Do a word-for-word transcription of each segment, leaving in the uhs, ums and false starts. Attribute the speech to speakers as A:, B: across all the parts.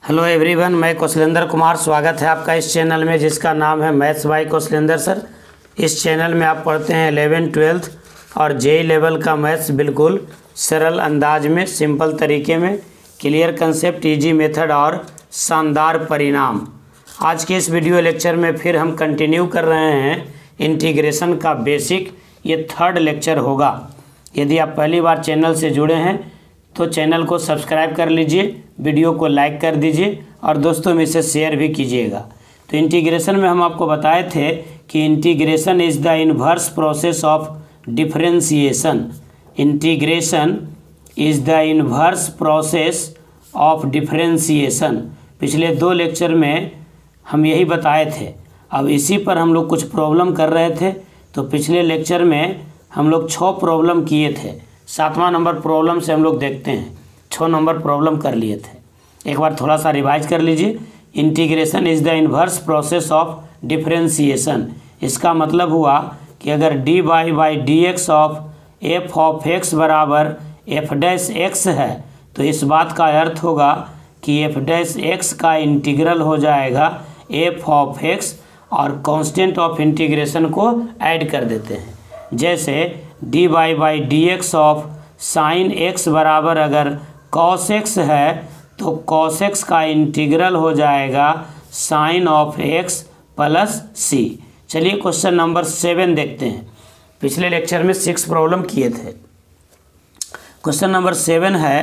A: Hello everyone, मैं कौशलेंद्र कुमार। स्वागत है आपका इस चैनल में जिसका नाम है मैथ्स बाय कौशलेंद्र सर। इस चैनल में आप पढ़ते हैं इलेवन ट्वेल्थ और जेई लेवल का मैथ्स बिल्कुल सरल अंदाज में, सिंपल तरीके में, क्लियर कंसेप्ट, इजी मेथड और शानदार परिणाम। आज के इस वीडियो लेक्चर में फिर हम कंटिन्यू कर रहे हैं इंटीग्रेशन का बेसिक। ये थर्ड लेक्चर होगा। यदि आप पहली बार चैनल से जुड़े हैं तो चैनल को सब्सक्राइब कर लीजिए, वीडियो को लाइक कर दीजिए और दोस्तों में इसे शेयर भी कीजिएगा। तो इंटीग्रेशन में हम आपको बताए थे कि integration is the inverse process of differentiation. Integration is the inverse process of differentiation. पिछले दो लेक्चर में हम यही बताए थे। अब इसी पर हम लोग कुछ प्रॉब्लम कर रहे थे। तो पिछले लेक्चर में हम लोग छः प्रॉब्लम किए थे। सातवां नंबर प्रॉब्लम से हम लोग देखते हैं। छः नंबर प्रॉब्लम कर लिए थे। एक बार थोड़ा सा रिवाइज कर लीजिए। Integration is the inverse process of differentiation. इसका मतलब हुआ कि अगर d y by d x of f of x बराबर एफ डैश एक्स है तो इस बात का अर्थ होगा कि एफ डैश एक्स का इंटीग्रल हो जाएगा एफ ऑफ एक्स और कांस्टेंट ऑफ इंटीग्रेशन को ऐड कर देते हैं। जैसे d y by d x of sine x बराबर अगर कॉस एक्स है तो कॉस एक्स का इंटीग्रल हो जाएगा sine of x plus c. चलिए क्वेश्चन नंबर सेवन देखते हैं। पिछले लेक्चर में सिक्स प्रॉब्लम किए थे। क्वेश्चन नंबर सेवन है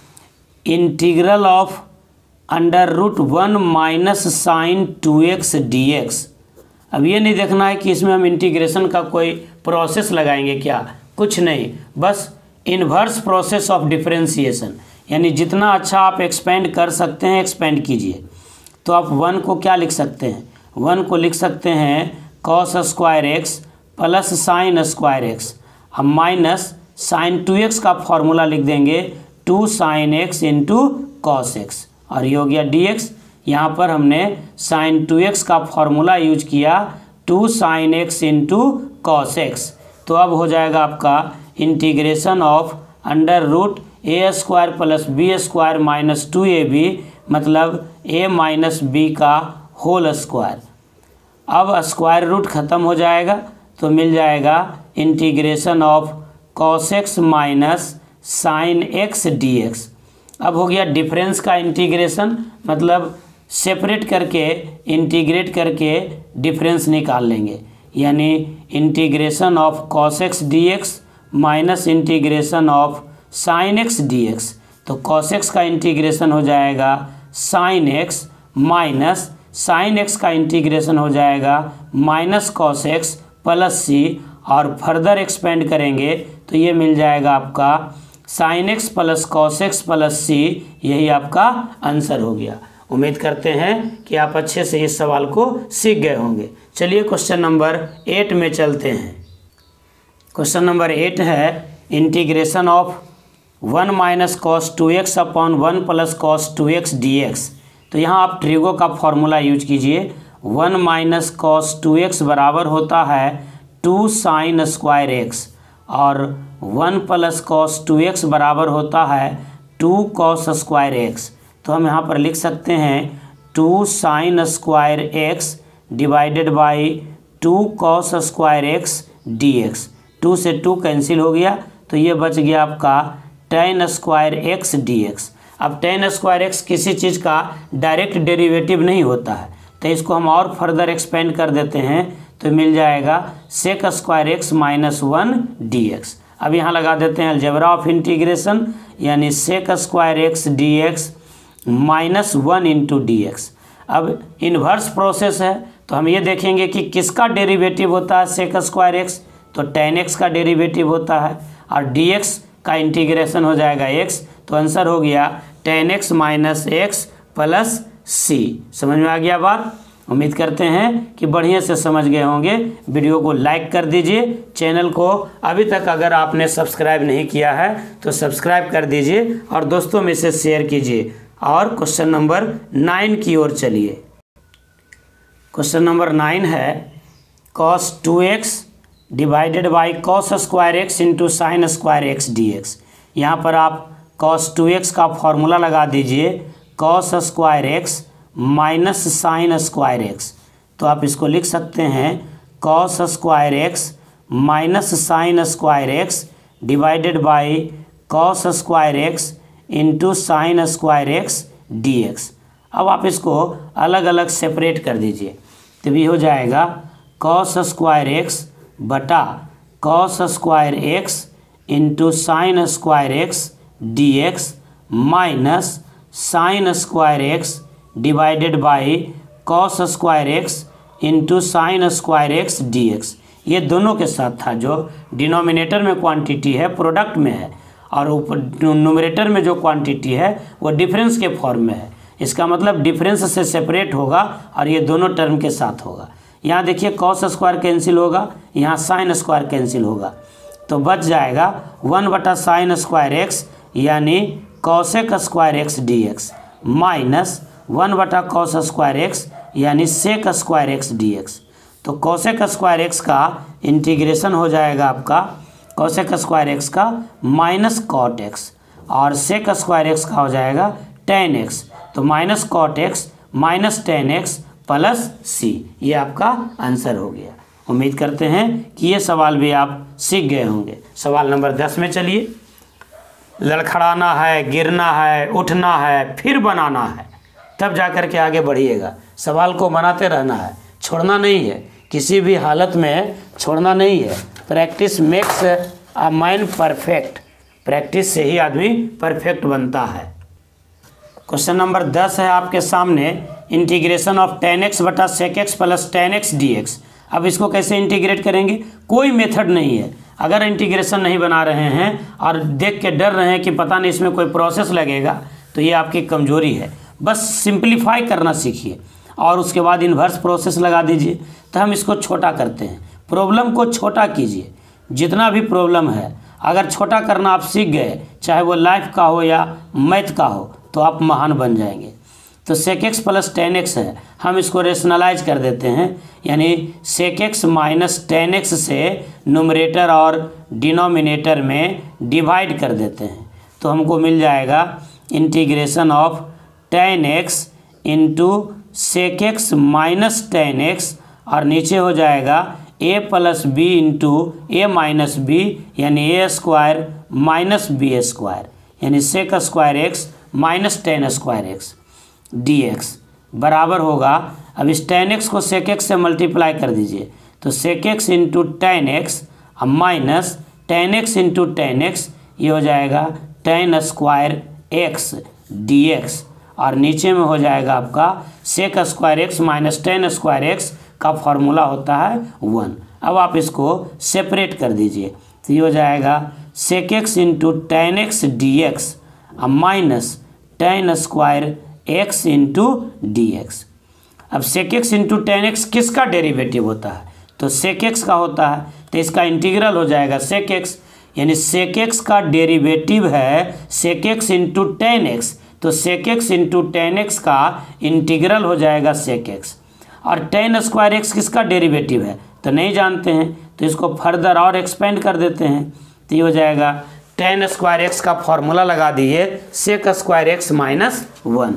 A: integral of under root one minus sine two x d x. अब ये नहीं देखना है कि इसमें हम इंटीग्रेशन का कोई प्रोसेस लगाएंगे, क्या, कुछ नहीं, बस इन्वर्स प्रोसेस ऑफ डिफरेंशिएशन। यानी जितना अच्छा आप एक्सपेंड कर सकते हैं एक्सपेंड कीजिए। तो आप वन को क्या लिख सकते हैं? वन को लिख सकते हैं cos square x plus sine square x. अब माइनस साइन टू एक्स का फॉर्मूला लिख देंगे two sine x into cos x और ये हो गया डी एक्स। यहाँ पर हमने साइन टू एक्स का फॉर्मूला यूज किया two sine x into cos x. तो अब हो जाएगा आपका integration of under root a square plus b square minus two a b, मतलब ए माइनस बी का होल स्क्वायर। अब स्क्वायर रूट ख़त्म हो जाएगा तो मिल जाएगा integration of cos x minus sine x d x. अब हो गया डिफरेंस का इंटीग्रेशन, मतलब सेपरेट करके इंटीग्रेट करके डिफरेंस निकाल लेंगे। यानी integration of cos x d x minus integration of sine x d x. तो कॉस एक्स का इंटीग्रेशन हो जाएगा sine x minus sine x का इंटीग्रेशन हो जाएगा minus cos x plus c और फर्दर एक्सपेंड करेंगे तो ये मिल जाएगा आपका sine x plus cos x plus c. यही आपका आंसर हो गया। उम्मीद करते हैं कि आप अच्छे से इस सवाल को सीख गए होंगे। चलिए क्वेश्चन नंबर एट में चलते हैं। क्वेश्चन नंबर एट है integration of one minus cos two x upon one plus cos two x d x. तो यहाँ आप ट्रिगो का फॉर्मूला यूज कीजिए। One minus cos two x बराबर होता है टू साइन स्क्वायर एक्स और one plus cos two x बराबर होता है टू कॉस स्क्वायर एक्स। तो हम यहाँ पर लिख सकते हैं two sine square x divided by two cos square x d x. Two से टू कैंसिल हो गया तो ये बच गया आपका tan square x d x. अब टेन स्क्वायर एक्स किसी चीज़ का डायरेक्ट डेरिवेटिव नहीं होता है तो इसको हम और फर्दर एक्सपेंड कर देते हैं तो मिल जाएगा sec square x minus one d x. अब यहाँ लगा देते हैं अलजेब्रा ऑफ इंटीग्रेशन, यानी sec square x d x minus one into d x. अब इन्वर्स प्रोसेस है तो हम ये देखेंगे कि किसका डेरिवेटिव होता है सेक स्क्वायर एक्स, तो टेन एक्स का डेरिवेटिव होता है और डी एक्स का इंटीग्रेशन हो जाएगा एक्स। तो आंसर हो गया tan x minus x plus c. समझ में आ गया बात? उम्मीद करते हैं कि बढ़िया से समझ गए होंगे। वीडियो को लाइक कर दीजिए। चैनल को अभी तक अगर आपने सब्सक्राइब नहीं किया है तो सब्सक्राइब कर दीजिए और दोस्तों में से शेयर कीजिए। और क्वेश्चन नंबर नाइन की ओर चलिए। क्वेश्चन नंबर नाइन है cos two x divided by cos square x into sine square x d x. यहाँ पर आप कॉस टू एक्स का फॉर्मूला लगा दीजिए cos square x minus sine square x. तो आप इसको लिख सकते हैं cos square x minus sine square x divided by cos square x into sine square x d x. अब आप इसको अलग अलग सेपरेट कर दीजिए, तो ये हो जाएगा कॉस स्क्वायर एक्स बटा cos square x into sine square x d x minus sine square x divided by cos square x into sine square x d x. ये दोनों के साथ था, जो डिनोमिनेटर में क्वांटिटी है प्रोडक्ट में है, और ऊपर न्यूमरेटर में जो क्वांटिटी है वो डिफरेंस के फॉर्म में है। इसका मतलब डिफरेंस से सेपरेट होगा और ये दोनों टर्म के साथ होगा। यहाँ देखिए कॉस स्क्वायर कैंसिल होगा, यहाँ साइन स्क्वायर कैंसिल होगा, तो बच जाएगा वन बटा साइन स्क्वायर एक्स यानी cosec square x d x minus one बटा कॉस स्क्वायर एक्स यानी sec square x d x. तो कॉसेक स्क्वायर एक्स का इंटीग्रेशन हो जाएगा आपका कॉसेक स्क्वायर एक्स का माइनस कॉट एक्स, और सेक स्क्वायर एक्स का हो जाएगा टेन एक्स। तो minus cot x minus tan x plus c, ये आपका आंसर हो गया। उम्मीद करते हैं कि ये सवाल भी आप सीख गए होंगे। सवाल नंबर दस में चलिए। लड़खड़ाना है, गिरना है, उठना है, फिर बनाना है, तब जा कर के आगे बढ़िएगा। सवाल को बनाते रहना है, छोड़ना नहीं है, किसी भी हालत में छोड़ना नहीं है। Practice makes a mind perfect, practice से ही आदमी परफेक्ट बनता है। क्वेश्चन नंबर दस है आपके सामने, इंटीग्रेशन ऑफ टेन एक्स बटा sec x plus tan x d x. अब इसको कैसे इंटीग्रेट करेंगे, कोई मेथड नहीं है। अगर इंटीग्रेशन नहीं बना रहे हैं और देख के डर रहे हैं कि पता नहीं इसमें कोई प्रोसेस लगेगा, तो ये आपकी कमजोरी है। बस सिंप्लीफाई करना सीखिए और उसके बाद इन्वर्स प्रोसेस लगा दीजिए। तो हम इसको छोटा करते हैं, प्रॉब्लम को छोटा कीजिए। जितना भी प्रॉब्लम है अगर छोटा करना आप सीख गए, चाहे वो लाइफ का हो या मैथ का हो, तो आप महान बन जाएंगे। तो sec x plus tan x है, हम इसको रेशनलाइज कर देते हैं, यानी sec x minus tan x से न्यूमरेटर और डिनोमिनेटर में डिवाइड कर देते हैं। तो हमको मिल जाएगा integration of tan x into sec x minus tan x, और नीचे हो जाएगा a plus b into a minus b, यानी a square minus b square, यानी sec square x minus tan square x d x बराबर होगा। अब इस टेन एक्स को सेक एक्स से मल्टीप्लाई कर दीजिए, तो sec x into tan x minus tan x into tan x, ये हो जाएगा tan square x d x, और नीचे में हो जाएगा आपका sec square x minus tan square x का फॉर्मूला होता है वन। अब आप इसको सेपरेट कर दीजिए, तो ये हो जाएगा sec x into tan x d x minus tan square x into d x. अब sec x into tan x किसका डेरिवेटिव होता है, तो सेक एक्स का होता है, तो इसका इंटीग्रल हो जाएगा सेक एक्स, यानी सेक एक्स का डेरिवेटिव है sec x into tan x, तो sec x into tan x का इंटीग्रल हो जाएगा सेक एक्स। और टेन स्क्वायर एक्स किसका डेरिवेटिव है तो नहीं जानते हैं, तो इसको फर्दर और एक्सपेंड कर देते हैं, तो ये हो जाएगा टेन स्क्वायर एक्स का फॉर्मूला लगा दिए sec square x minus one,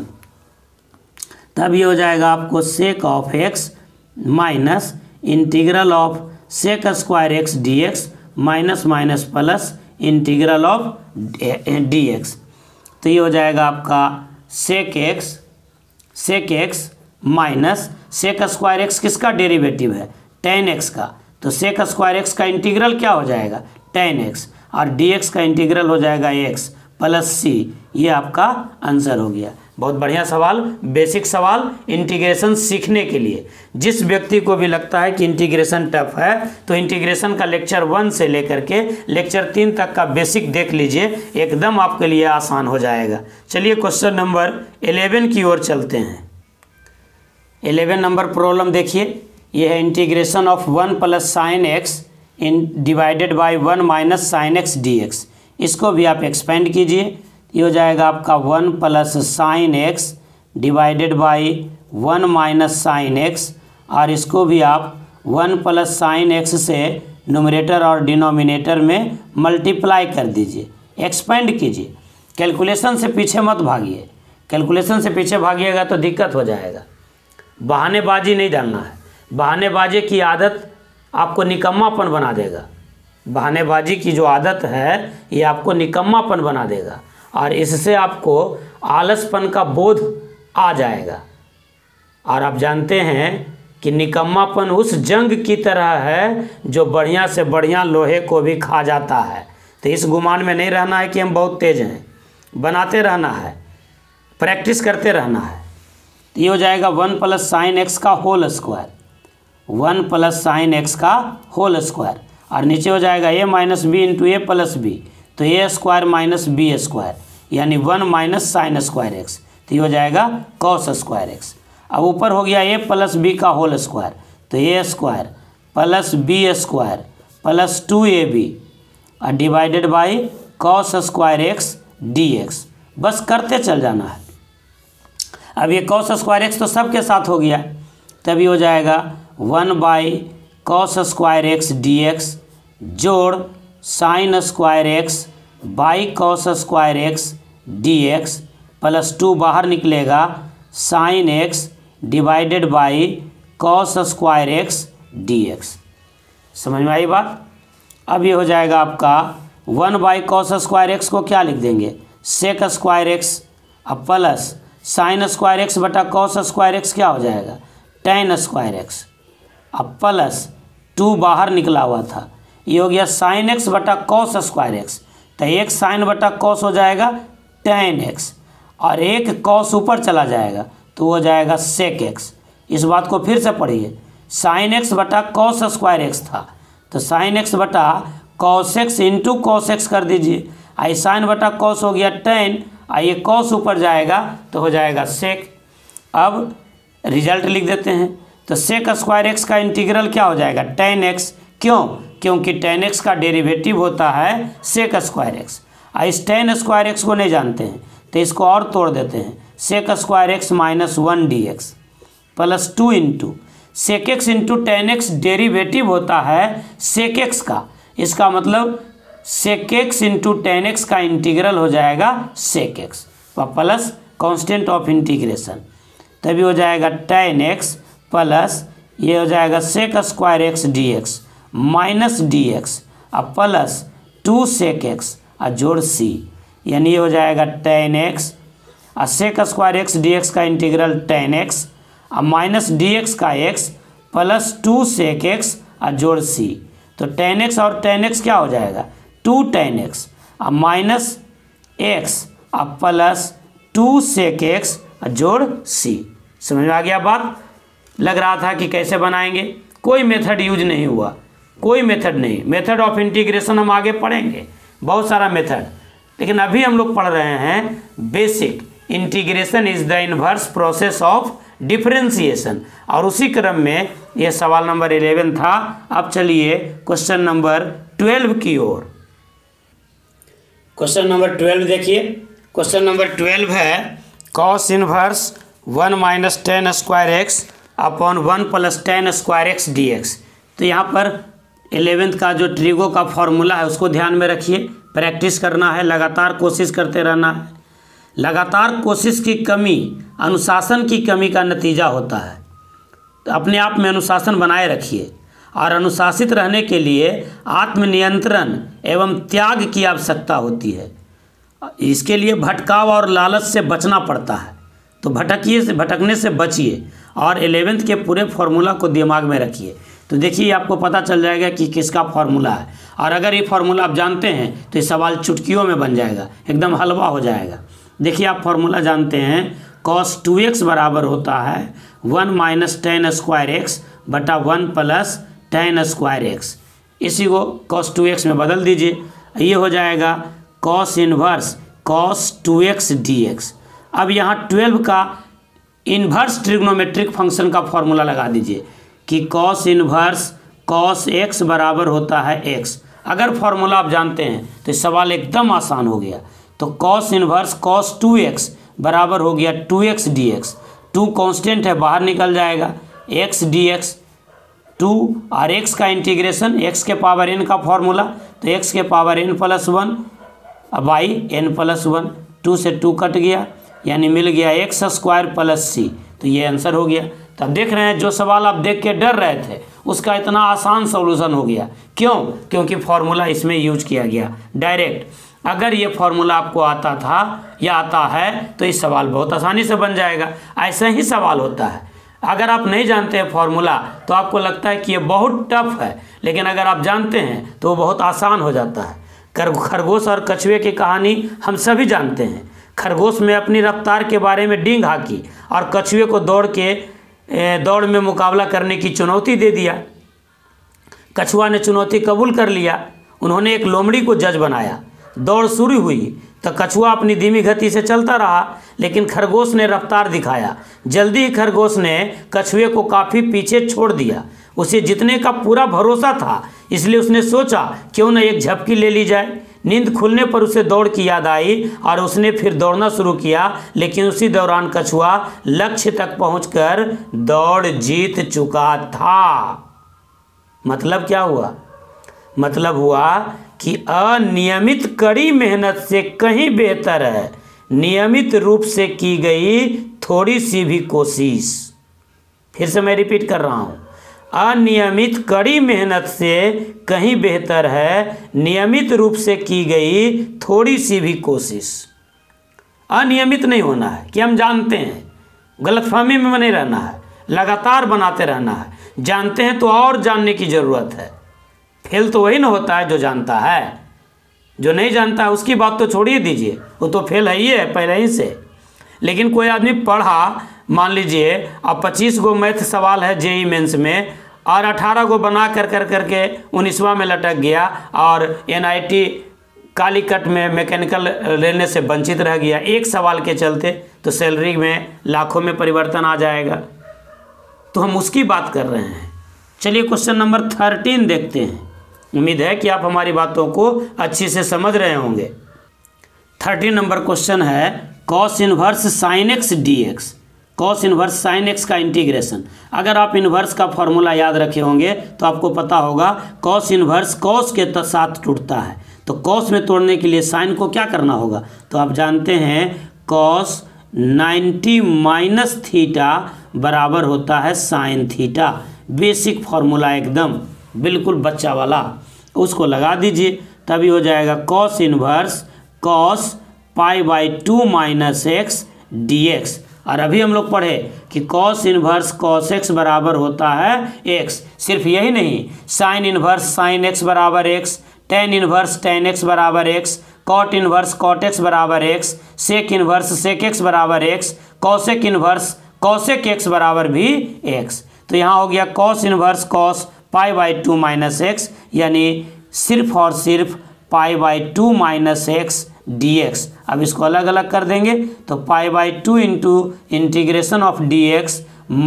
A: तब ये हो जाएगा आपको sec of x minus integral of sec square x d x minus minus plus integral of d x. तो ये हो जाएगा आपका sec x sec x minus sec square x किसका डेरिवेटिव है टेन एक्स का, तो सेक स्क्वायर एक्स का इंटीग्रल क्या हो जाएगा टेन एक्स, और डी एक्स का इंटीग्रल हो जाएगा एक्स प्लस सी। ये आपका आंसर हो गया। बहुत बढ़िया सवाल, बेसिक सवाल इंटीग्रेशन सीखने के लिए। जिस व्यक्ति को भी लगता है कि इंटीग्रेशन टफ है, तो इंटीग्रेशन का लेक्चर वन से लेकर के लेक्चर तीन तक का बेसिक देख लीजिए, एकदम आपके लिए आसान हो जाएगा। चलिए क्वेश्चन नंबर इलेवन की ओर चलते हैं। इलेवन नंबर प्रॉब्लम देखिए, यह है integration of one plus sine x in divided by one minus sine x d x. इसको भी आप एक्सपेंड कीजिए, ये हो जाएगा आपका one plus sine x divided by one minus sine x, और इसको भी आप वन प्लस साइन एक्स से न्यूमरेटर और डिनोमिनेटर में मल्टीप्लाई कर दीजिए, एक्सपेंड कीजिए। कैलकुलेशन से पीछे मत भागिए, कैलकुलेशन से पीछे भागिएगा तो दिक्कत हो जाएगा। बहानेबाजी नहीं डालना है, बहानेबाजी की आदत आपको निकम्मापन बना देगा। बहानेबाजी की जो आदत है ये आपको निकम्मापन बना देगा और इससे आपको आलसपन का बोध आ जाएगा। और आप जानते हैं कि निकम्मापन उस जंग की तरह है जो बढ़िया से बढ़िया लोहे को भी खा जाता है। तो इस गुमान में नहीं रहना है कि हम बहुत तेज हैं, बनाते रहना है, प्रैक्टिस करते रहना है। तो ये हो जाएगा वन प्लस साइन एक्स का whole square, one plus sine x का होल स्क्वायर, और नीचे हो जाएगा a minus b into a plus b, तो a square minus b square, यानी one minus sine square x, तो ये हो जाएगा कॉस स्क्वायर एक्स। अब ऊपर हो गया ए प्लस बी का होल स्क्वायर, तो a square plus b square plus two a b और divided by cos square x d x. बस करते चल जाना है। अब ये कॉस स्क्वायर एक्स तो सबके साथ हो गया, तभी हो जाएगा one by cos square x d x जोड़ sine square x by cos square x d x plus two बाहर निकलेगा sine x divided by cos square x d x. समझ में आई बात। अब ये हो जाएगा आपका one by cos square x को क्या लिख देंगे, सेक स्क्वायर एक्स, अब प्लस साइन स्क्वायर एक्स बटा कॉस स्क्वायर एक्स क्या हो जाएगा, टेन स्क्वायर एक्स, अब प्लस टू बाहर निकला हुआ था, ये हो गया साइन एक्स बटा कॉस स्क्वायर एक्स, तो एक साइन बटा कॉस हो जाएगा टेन एक्स और एक कॉस ऊपर चला जाएगा तो हो जाएगा सेक एक्स। इस बात को फिर से पढ़िए, साइन एक्स बटा कॉस स्क्वायर एक्स था, तो साइन एक्स बटा cos x into cos x कर दीजिए, आई साइन बटा कॉस हो गया टेन, आइए कॉस ऊपर जाएगा तो हो जाएगा सेक। अब रिजल्ट लिख देते हैं, तो सेक स्क्वायर एक्स का इंटीग्रल क्या हो जाएगा, टेन एक्स। क्यों, क्योंकि टेन एक्स का डेरिवेटिव होता है सेक स्क्वायर एक्स। इस टेन स्क्वायर एक्स को नहीं जानते हैं तो इसको और तोड़ देते हैं, sec square x minus one d x plus two into sec x into tan x derivative होता है सेक एक्स का, इसका मतलब sec x into tan x का इंटीग्रल हो जाएगा sec x plus constant of integration, तभी हो जाएगा टेन एक्स प्लस ये हो जाएगा sec square x d x minus d x अब प्लस टू सेक एक्स और जोड़ सी, यानी ये हो जाएगा टेन एक्स और sec square x d x का इंटीग्रल टेन एक्स और माइनस डी एक्स का x plus two sec x और जोड़ सी, तो टेन एक्स और टेन एक्स क्या हो जाएगा, टू टेन एक्स और माइनस एक्स और प्लस टू सेक एक्स और जोड़ सी। समझ में आ गया बात। लग रहा था कि कैसे बनाएंगे, कोई मेथड यूज नहीं हुआ, कोई मेथड नहीं। मेथड ऑफ इंटीग्रेशन हम आगे पढ़ेंगे, बहुत सारा मेथड, लेकिन अभी हम लोग पढ़ रहे हैं basic. Integration is the inverse process of differentiation, और उसी क्रम में यह सवाल नंबर इलेवन था। अब चलिए क्वेश्चन नंबर ट्वेल्व की ओर। क्वेश्चन नंबर ट्वेल्व देखिए, क्वेश्चन नंबर ट्वेल्व है cos inverse one minus tan square x upon one plus tan square x d x. तो यहाँ पर एलेवेंथ का जो ट्रिगो का फॉर्मूला है उसको ध्यान में रखिए, प्रैक्टिस करना है, लगातार कोशिश करते रहना है। लगातार कोशिश की कमी अनुशासन की कमी का नतीजा होता है, तो अपने आप में अनुशासन बनाए रखिए, और अनुशासित रहने के लिए आत्मनियंत्रण एवं त्याग की आवश्यकता होती है। इसके लिए भटकाव और लालच से बचना पड़ता है, तो भटकिए से भटकने से बचिए और एलेवेंथ के पूरे फार्मूला को दिमाग में रखिए। तो देखिए आपको पता चल जाएगा कि किसका फार्मूला है, और अगर ये फार्मूला आप जानते हैं तो ये सवाल चुटकियों में बन जाएगा, एकदम हलवा हो जाएगा। देखिए आप फार्मूला जानते हैं, कॉस टू एक्स बराबर होता है one minus tan square x बटा one plus tan square x. इसी को कॉस टू एक्स में बदल दीजिए, ये हो जाएगा cos inverse cos two x d x. अब यहाँ ट्वेल्व का इन्वर्स ट्रिग्नोमेट्रिक फंक्शन का फॉर्मूला लगा दीजिए कि कॉस इनवर्स कॉस एक्स बराबर होता है एक्स। अगर फॉर्मूला आप जानते हैं तो सवाल एकदम आसान हो गया। तो cos inverse cos two x बराबर हो गया two x d x, two constant है बाहर निकल जाएगा, एक्स डी एक्स टू और एक्स का इंटीग्रेशन एक्स के पावर एन का फॉर्मूला, तो एक्स के power n plus one by n plus one, two से टू कट गया, यानी मिल गया एक्स स्क्वायर प्लस सी। तो ये आंसर हो गया। तो अब देख रहे हैं जो सवाल आप देख के डर रहे थे उसका इतना आसान सॉल्यूशन हो गया। क्यों? क्योंकि फॉर्मूला इसमें यूज किया गया डायरेक्ट। अगर ये फॉर्मूला आपको आता था या आता है तो ये सवाल बहुत आसानी से बन जाएगा। ऐसा ही सवाल होता है। अगर आप नहीं जानते हैं फॉर्मूला तो आपको लगता है कि ये बहुत टफ है, लेकिन अगर आप जानते हैं तो वो बहुत आसान हो जाता है। खरगोश और कछुए की कहानी हम सभी जानते हैं। खरगोश में अपनी रफ्तार के बारे में डींग हाकी और कछुए को दौड़ के दौड़ में मुकाबला करने की चुनौती दे दिया। कछुआ ने चुनौती कबूल कर लिया। उन्होंने एक लोमड़ी को जज बनाया। दौड़ शुरू हुई तो कछुआ अपनी धीमी गति से चलता रहा, लेकिन खरगोश ने रफ्तार दिखाया। जल्दी ही खरगोश ने कछुए को काफ़ी पीछे छोड़ दिया। उसे जीतने का पूरा भरोसा था, इसलिए उसने सोचा क्यों न एक झपकी ले ली जाए। नींद खुलने पर उसे दौड़ की याद आई और उसने फिर दौड़ना शुरू किया, लेकिन उसी दौरान कछुआ लक्ष्य तक पहुंचकर दौड़ जीत चुका था। मतलब क्या हुआ? मतलब हुआ कि अनियमित कड़ी मेहनत से कहीं बेहतर है नियमित रूप से की गई थोड़ी सी भी कोशिश। फिर से मैं रिपीट कर रहा हूँ, अनियमित कड़ी मेहनत से कहीं बेहतर है नियमित रूप से की गई थोड़ी सी भी कोशिश। अनियमित नहीं होना है कि हम जानते हैं, गलतफहमी में नहीं रहना है, लगातार बनाते रहना है। जानते हैं तो और जानने की ज़रूरत है। फेल तो वही ना होता है जो जानता है। जो नहीं जानता है उसकी बात तो छोड़िए दीजिए, वो तो फेल है ही है पहले ही से। लेकिन कोई आदमी पढ़ा, मान लीजिए अब पच्चीस गो मैथ सवाल है जेई मेंस में और अठारह गो बना कर कर करके उन्नीसवां में लटक गया और एनआईटी कालीकट में मैकेनिकल लेने से वंचित रह गया एक सवाल के चलते, तो सैलरी में लाखों में परिवर्तन आ जाएगा। तो हम उसकी बात कर रहे हैं। चलिए क्वेश्चन नंबर थर्टीन देखते हैं। उम्मीद है कि आप हमारी बातों को अच्छी से समझ रहे होंगे। थर्टीन नंबर क्वेश्चन है cos inverse sine x d x. Cos inverse sine x का इंटीग्रेशन। अगर आप इनवर्स का फॉर्मूला याद रखे होंगे तो आपको पता होगा कॉस इनवर्स कॉस के साथ टूटता है। तो कॉस में तोड़ने के लिए साइन को क्या करना होगा? तो आप जानते हैं कॉस नाइन्टी माइनस थीटा बराबर होता है साइन थीटा। बेसिक फॉर्मूला एकदम बिल्कुल बच्चा वाला, उसको लगा दीजिए तभी हो जाएगा cos inverse cos pi by two minus x d x. और अभी हम लोग पढ़े कि कॉस इनवर्स कॉस एक्स बराबर होता है एक्स। सिर्फ यही नहीं, साइन इनवर्स साइन एक्स बराबर x, tan inverse tan x बराबर x, cot inverse cot x बराबर x, sec inverse sec x बराबर x, cosec inverse cosec x बराबर भी एक्स। तो यहाँ हो गया cos inverse cos pi by two minus x, यानी सिर्फ और सिर्फ pi by two minus x d x. अब इसको अलग अलग कर देंगे तो pi by two into integration of d x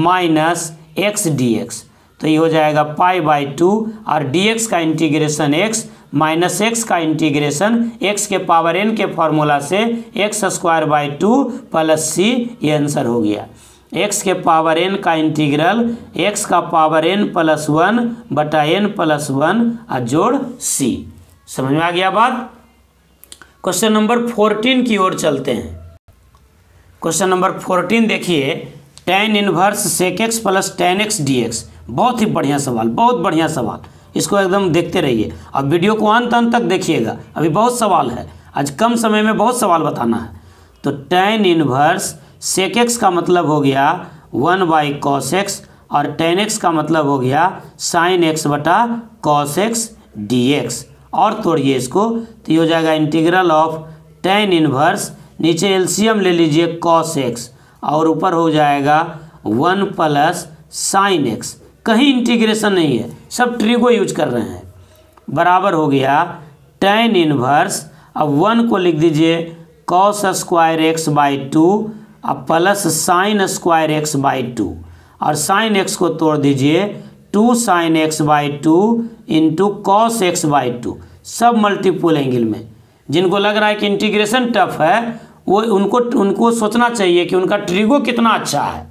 A: minus x d x. तो ये हो जाएगा पाई बाई टू और डी एक्स का इंटीग्रेशन एक्स माइनस एक्स का इंटीग्रेशन एक्स के पावर एन के फॉर्मूला से x square by two plus c. ये आंसर हो गया। एक्स के पावर एन का इंटीग्रल एक्स का पावर एन प्लस वन बटा एन प्लस वन और जोड़ सी। समझ में आ गया बात? क्वेश्चन नंबर फोर्टीन की ओर चलते हैं। क्वेश्चन नंबर फोर्टीन देखिए, tan inverse sec x plus tan x d x. बहुत ही बढ़िया सवाल, बहुत बढ़िया सवाल। इसको एकदम देखते रहिए। अब वीडियो को अंत अंत तक देखिएगा, अभी बहुत सवाल है। आज कम समय में बहुत सवाल बताना है। तो टेन इनवर्स सेक एक्स का मतलब हो गया वन बाई कॉस एक्स और टेन एक्स का मतलब हो गया साइन एक्स बटा कॉस एक्स डी एक्स। और तोड़िए इसको तो ये हो जाएगा इंटीग्रल ऑफ टेन इनवर्स, नीचे एलसीएम ले लीजिए कॉस एक्स और ऊपर हो जाएगा वन प्लस साइन एक्स। कहीं इंटीग्रेशन नहीं है, सब ट्रिगो यूज कर रहे हैं। बराबर हो गया टेन इनवर्स, अब वन को लिख दीजिए cos square x by two अब plus sine square x by two और साइन एक्स को तोड़ दीजिए two sine x by two into cos x by two. सब मल्टीपल एंगल में। जिनको लग रहा है कि इंटीग्रेशन टफ है वो उनको उनको सोचना चाहिए कि उनका ट्रिगो कितना अच्छा है।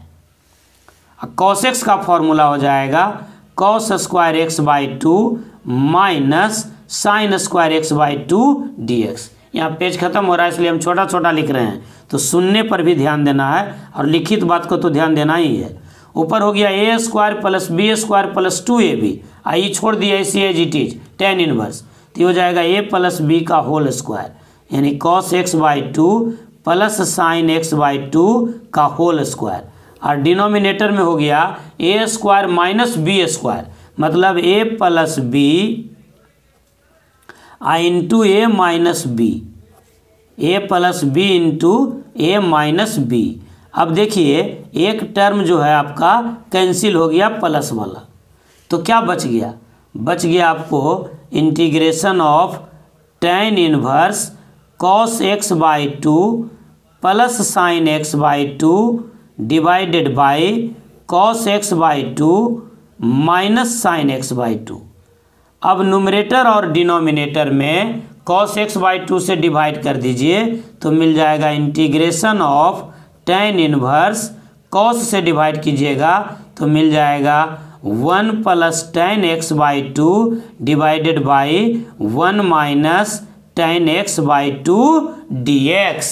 A: कॉस एक्स का फॉर्मूला हो जाएगा cos square x by two minus sine square x by two d x. यहाँ पेज खत्म हो रहा है इसलिए हम छोटा छोटा लिख रहे हैं। तो सुनने पर भी ध्यान देना है और लिखित बात को तो ध्यान देना ही है। ऊपर हो गया a square plus b square plus two a b, आई छोड़ दिया ऐसी as it is tan inverse, तो हो जाएगा ए प्लस बी का होल स्क्वायर, यानी cos x by two plus sine x by two का होल स्क्वायर। और डिनोमिनेटर में हो गया a square minus b square, मतलब ए प्लस बी आई into a minus b, a plus b into a minus B. अब देखिए एक टर्म जो है आपका कैंसिल हो गया प्लस वाला, तो क्या बच गया, बच गया आपको integration of tan inverse cos x by two plus sine x by two divided by cos x by two minus sine x by two. अब न्यूमरेटर और डिनोमिनेटर में कॉस एक्स बाई टू से डिवाइड कर दीजिए तो मिल जाएगा integration of tan inverse, cos से डिवाइड कीजिएगा तो मिल जाएगा one plus tan x by two divided by one minus tan x by two d x.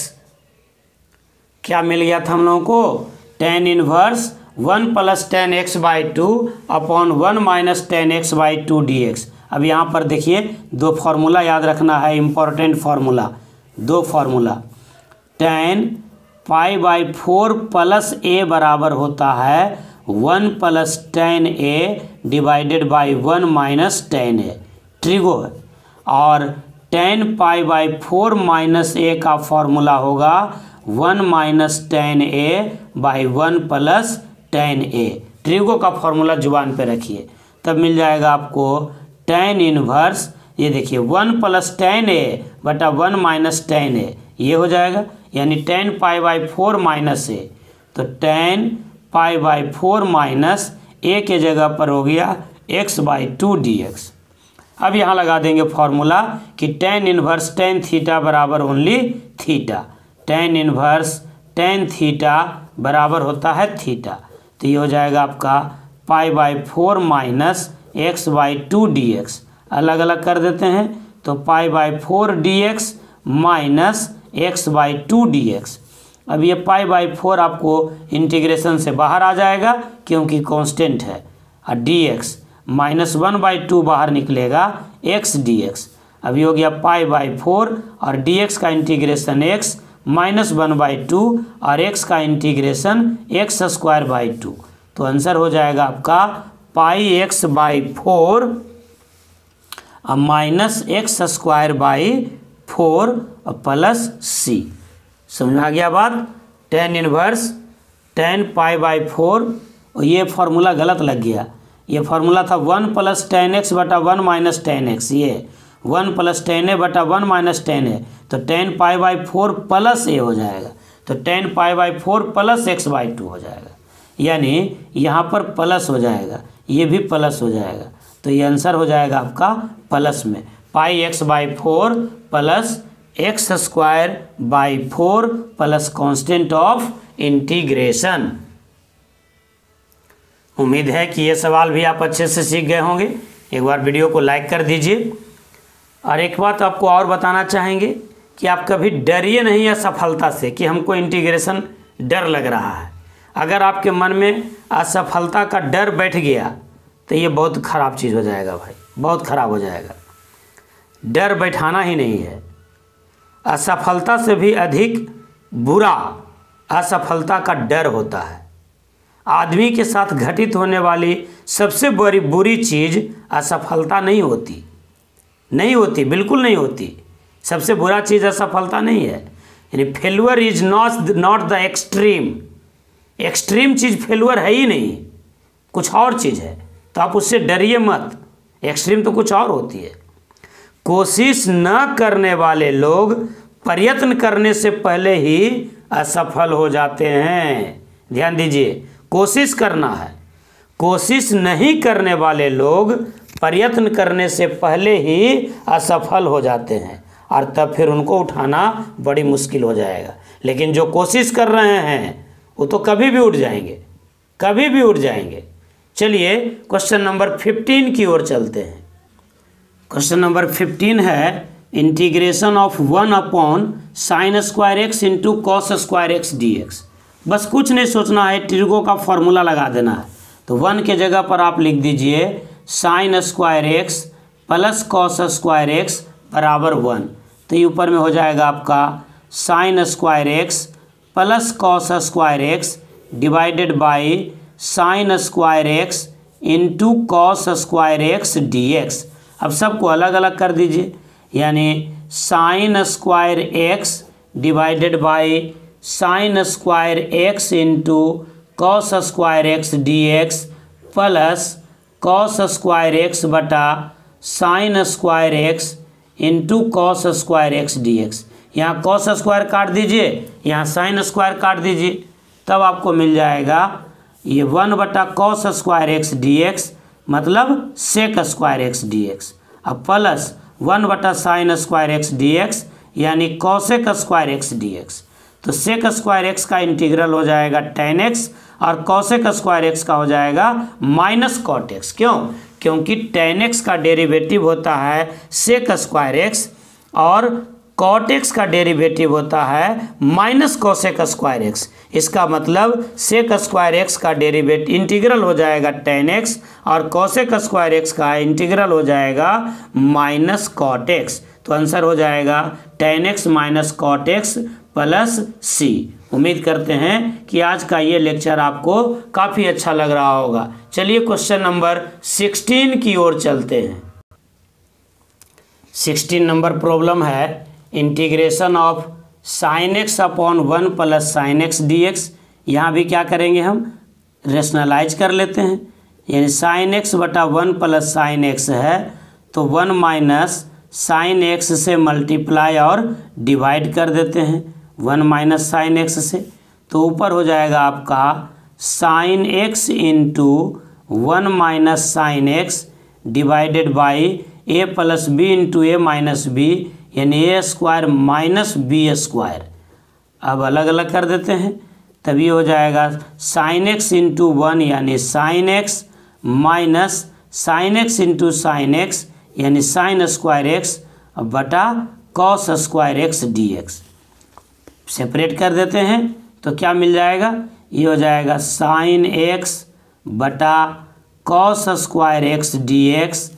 A: क्या मिल गया था हम लोगों को, tan inverse one plus tan x by two upon one minus tan x by two d x. अब यहाँ पर देखिए दो फार्मूला याद रखना है, इम्पोर्टेंट फार्मूला, दो formula, tan pi by four plus a बराबर होता है one plus tan a divided by one minus tan a, trigo है। और tan pi by four minus a का फॉर्मूला होगा one minus tan a by one plus tan a, trigo का formula जुबान पे रखिए, तब मिल जाएगा आपको टेन इनवर्स, ये देखिए वन प्लस टेन ए बटा वन माइनस टेन ए, ये हो जाएगा, यानी tan pi by four minus a, तो tan pi by four minus a के जगह पर हो गया x by two d x. अब यहाँ लगा देंगे फॉर्मूला कि टेन इनवर्स टेन थीटा बराबर only theta, tan inverse tan theta बराबर होता है थीटा, तो ये हो जाएगा आपका pi by four minus x by two d x. अलग अलग कर देते हैं तो pi by four d x minus x by two d x. अब ये पाई बाई फोर आपको इंटीग्रेशन से बाहर आ जाएगा क्योंकि कांस्टेंट है, और d x minus one by two बाहर निकलेगा एक्स डी एक्स। अभी हो गया पाई बाई फोर और डी एक्स का integration x minus one by two और एक्स का integration x square by two, तो आंसर हो जाएगा आपका पाई एक्स बाई फोर और minus x square by four और प्लस सी। समझ में आ गया बात, tan inverse tan pi by four, और ये फार्मूला गलत लग गया, ये फार्मूला था वन प्लस टेन एक्स बटा वन माइनस टेन एक्स, ये वन प्लस टेन ए बटा वन माइनस टेन ए, तो tan pi by four plus a हो जाएगा, तो tan pi by four plus x by two हो जाएगा, यानी यहाँ पर प्लस हो जाएगा, ये भी प्लस हो जाएगा, तो ये आंसर हो जाएगा आपका प्लस में, pi x by four plus x square by four plus constant of integration. उम्मीद है कि ये सवाल भी आप अच्छे से सीख गए होंगे। एक बार वीडियो को लाइक कर दीजिए। और एक बात आपको और बताना चाहेंगे कि आप कभी डरिए नहीं असफलता से कि हमको इंटीग्रेशन डर लग रहा है। अगर आपके मन में असफलता का डर बैठ गया तो ये बहुत ख़राब चीज़ हो जाएगा भाई, बहुत ख़राब हो जाएगा। डर बैठाना ही नहीं है। असफलता से भी अधिक बुरा असफलता का डर होता है। आदमी के साथ घटित होने वाली सबसे बड़ी बुरी चीज़ असफलता नहीं होती, नहीं होती, बिल्कुल नहीं होती। सबसे बुरा चीज़ असफलता नहीं है, यानी failure is not not the extreme. Extreme चीज़ फेलुअर है ही नहीं, कुछ और चीज़ है, तो आप उससे डरिए मत। एक्सट्रीम तो कुछ और होती है। कोशिश न करने वाले लोग प्रयत्न करने से पहले ही असफल हो जाते हैं। ध्यान दीजिए, कोशिश करना है। कोशिश नहीं करने वाले लोग प्रयत्न करने से पहले ही असफल हो जाते हैं और तब फिर उनको उठाना बड़ी मुश्किल हो जाएगा। लेकिन जो कोशिश कर रहे हैं वो तो कभी भी उठ जाएंगे, कभी भी उठ जाएंगे। चलिए क्वेश्चन नंबर फिफ्टीन की ओर चलते हैं। क्वेश्चन नंबर फिफ्टीन है integration of one upon sine square x into cos square x d x. बस कुछ नहीं सोचना है, ट्रिगो का फॉर्मूला लगा देना है। तो वन के जगह पर आप लिख दीजिए sine square x plus cos square x बराबर वन। तो ये ऊपर में हो जाएगा आपका sine square x plus cos square x divided by sine square x into cos square x d x. अब सबको अलग अलग कर दीजिए, यानी sine square x divided by sine square x into cos square x d x plus cos square x बटा sine square x into cos square x d x. यहाँ cos square काट दीजिए, यहाँ साइन स्क्वायर काट दीजिए, तब आपको मिल जाएगा ये वन बटा cos square x d x मतलब sec square x d x, अब प्लस वन बटा sine square x d x यानी cosec square x d x. तो सेक स्क्वायर एक्स का इंटीग्रल हो जाएगा टेन एक्स और कॉसेक स्क्वायर एक्स का हो जाएगा माइनस कॉट एक्स। क्यों? क्योंकि टेन एक्स का डेरिवेटिव होता है सेक स्क्वायर एक्स और कॉट एक्स का डेरिवेटिव होता है माइनस कॉसेक स्क्वायर एक्स। इसका मतलब सेक स्क्वायर एक्स का डेरिवेटिव इंटीग्रल हो जाएगा टेन एक्स और कॉसेक स्क्वायर एक्स का इंटीग्रल हो जाएगा माइनस कॉट एक्स। तो आंसर हो जाएगा tan x minus cot x plus c. उम्मीद करते हैं कि आज का ये लेक्चर आपको काफ़ी अच्छा लग रहा होगा। चलिए क्वेश्चन नंबर सिक्सटीन की ओर चलते हैं। सिक्सटीन नंबर प्रॉब्लम है integration of sine x upon one plus sine x d x. यहाँ भी क्या करेंगे, हम रेशनलाइज कर लेते हैं, यानी साइन एक्स बटा वन प्लस साइन एक्स है तो वन माइनस साइन एक्स से मल्टीप्लाई और डिवाइड कर देते हैं वन माइनस साइन एक्स से। तो ऊपर हो जाएगा आपका sine x into one minus sine x divided by a plus b into a minus b यानी a square minus b square. अब अलग अलग कर देते हैं, तभी हो जाएगा साइन एक्स इंटू वन यानी sine x minus sine x into sine x यानी साइन स्क्वायर एक्स बटा cos square x d x. Separate कर देते हैं तो क्या मिल जाएगा, ये हो जाएगा साइन एक्स बटा cos square x d x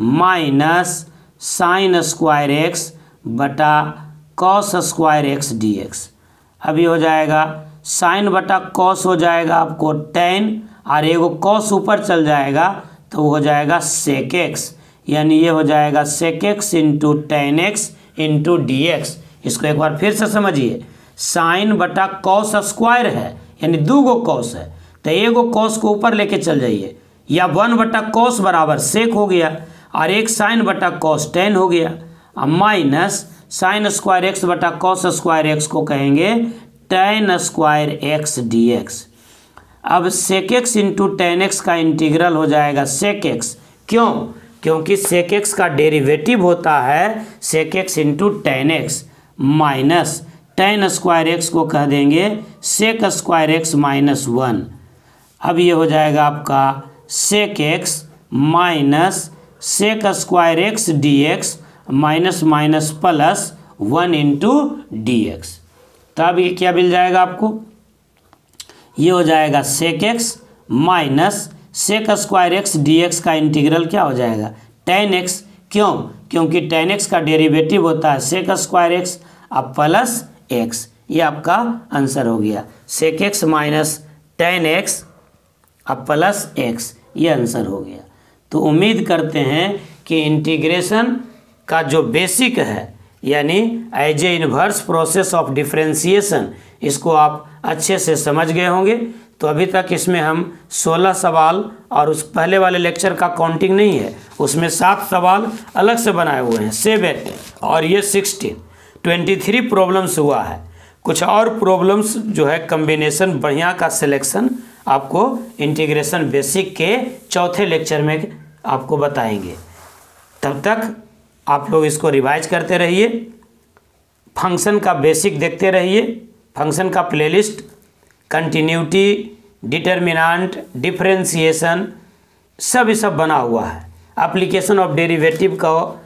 A: minus sine square x बटा cos square x d x. अभी हो जाएगा साइन बटा कॉस हो जाएगा आपको टेन और एगो कॉस ऊपर चल जाएगा तो वो हो जाएगा सेक एक्स, यानी ये हो जाएगा sec x into tan x into d x. इसको एक बार फिर से समझिए, साइन बटा कॉस स्क्वायर है यानी दो गो कॉस है तो एगो कॉस को ऊपर लेके चल जाइए, या वन बटा कॉस बराबर सेक हो गया और एक साइन बटा कॉस टेन हो गया, अब माइनस साइन स्क्वायर एक्स बटा कॉस स्क्वायर एक्स को कहेंगे tan square x d x. अब sec x into tan x का इंटीग्रल हो जाएगा सेक एक्स। क्यों? क्योंकि सेक एक्स का डेरिवेटिव होता है sec x into tan x minus tan square x को कह देंगे sec square x minus one. अब ये हो जाएगा आपका sec x minus sec square x d x minus minus plus one into d x. तब ये क्या मिल जाएगा आपको, ये हो जाएगा sec x minus sec square x d x का इंटीग्रल क्या हो जाएगा टेन एक्स। क्यों? क्योंकि टेन एक्स का डेरिवेटिव होता है सेक स्क्वायर एक्स अब प्लस एक्स। ये आपका आंसर हो गया, sec x minus tan x अब प्लस एक्स, ये आंसर हो गया। तो उम्मीद करते हैं कि इंटीग्रेशन का जो बेसिक है यानी as a inverse process of differentiation इसको आप अच्छे से समझ गए होंगे। तो अभी तक इसमें हम सोलह सवाल और उस पहले वाले लेक्चर का काउंटिंग नहीं है, उसमें सात सवाल अलग से बनाए हुए हैं, सेवन और ये सिक्सटीन, ट्वेंटी थ्री प्रॉब्लम्स हुआ है। कुछ और प्रॉब्लम्स जो है कम्बिनेशन बढ़िया का सिलेक्शन आपको इंटीग्रेशन बेसिक के चौथे लेक्चर में आपको बताएंगे। तब तक आप लोग इसको रिवाइज करते रहिए, फंक्शन का बेसिक देखते रहिए, फंक्शन का प्लेलिस्ट, कंटिन्यूटी, डिटर्मिनेंट, डिफरेंशिएशन सब सब बना हुआ है। एप्लीकेशन ऑफ डेरिवेटिव का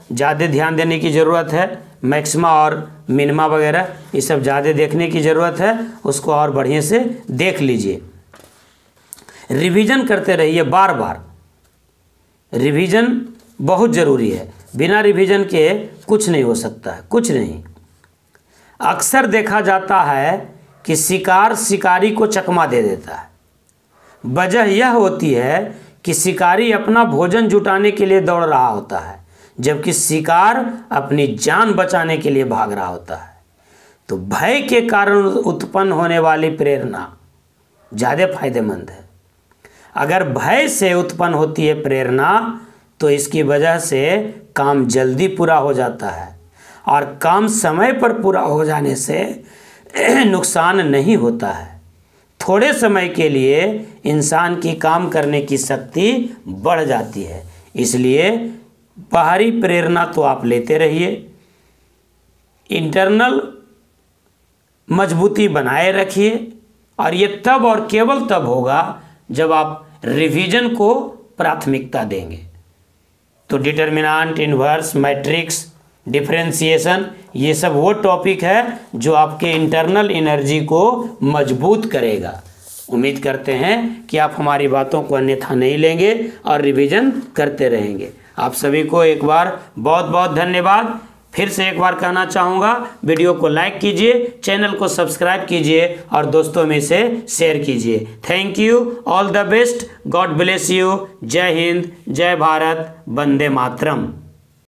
A: ज़्यादा ध्यान देने की ज़रूरत है। मैक्सिमा और मिनिमा वगैरह ये सब ज़्यादा देखने की ज़रूरत है, उसको और बढ़िया से देख लीजिए। रिवीजन करते रहिए बार बार, रिवीजन बहुत ज़रूरी है। बिना रिवीजन के कुछ नहीं हो सकता है, कुछ नहीं। अक्सर देखा जाता है कि शिकार शिकारी को चकमा दे देता है। वजह यह होती है कि शिकारी अपना भोजन जुटाने के लिए दौड़ रहा होता है, जबकि शिकार अपनी जान बचाने के लिए भाग रहा होता है। तो भय के कारण उत्पन्न होने वाली प्रेरणा ज़्यादा फायदेमंद है। अगर भय से उत्पन्न होती है प्रेरणा तो इसकी वजह से काम जल्दी पूरा हो जाता है, और काम समय पर पूरा हो जाने से नुकसान नहीं होता है। थोड़े समय के लिए इंसान की काम करने की शक्ति बढ़ जाती है। इसलिए बाहरी प्रेरणा तो आप लेते रहिए, इंटरनल मजबूती बनाए रखिए, और ये तब और केवल तब होगा जब आप रिवीजन को प्राथमिकता देंगे। तो डिटर्मिनेंट, इन्वर्स, मैट्रिक्स, डिफरेंशिएशन, ये सब वो टॉपिक है जो आपके इंटरनल एनर्जी को मजबूत करेगा। उम्मीद करते हैं कि आप हमारी बातों को अन्यथा नहीं लेंगे और रिवीजन करते रहेंगे। आप सभी को एक बार बहुत बहुत धन्यवाद। फिर से एक बार कहना चाहूँगा, वीडियो को लाइक कीजिए, चैनल को सब्सक्राइब कीजिए और दोस्तों में से शेयर कीजिए। Thank you, all the best, god bless you. जय हिंद, जय भारत, वंदे मातरम।